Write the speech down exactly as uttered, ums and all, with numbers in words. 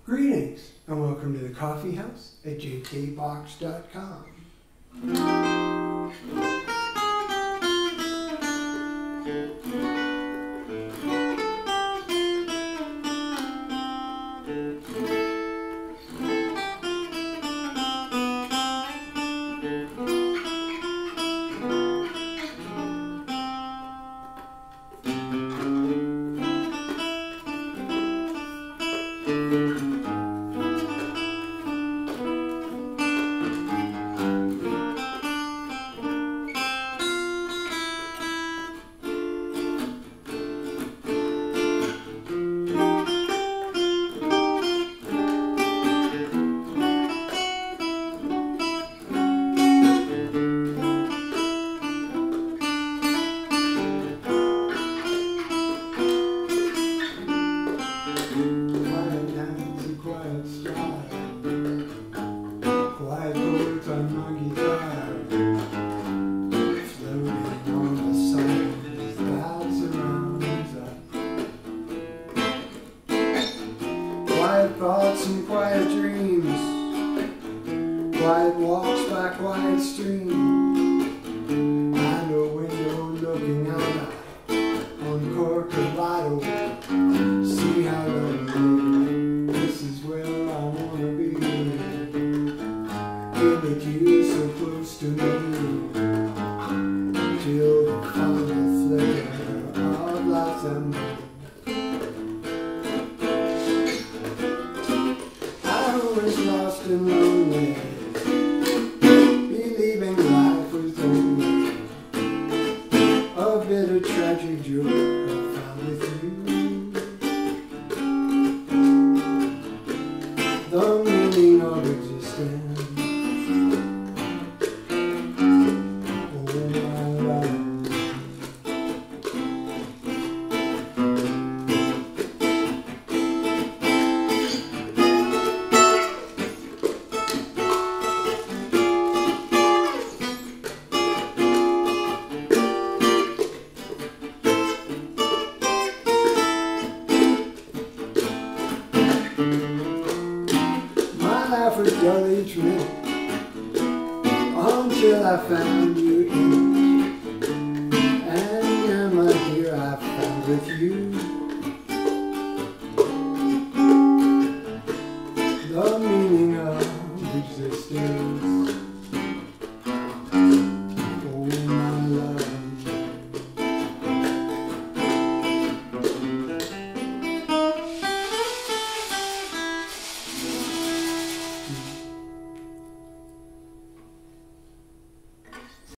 Greetings and welcome to the coffee house at j k box dot com. Quiet thoughts and quiet dreams, quiet walks by quiet streams, behind a window looking out on Corcovado. See how lonely, this is where I wanna be. Feel that you so close to me, till the final flicker of life's ember. Lost and lonely, believing life was only a bitter tragic joke I found with you. The meaning of existence, oh my life. Life was dull each minute until I found you in it, and now my dear I found with you.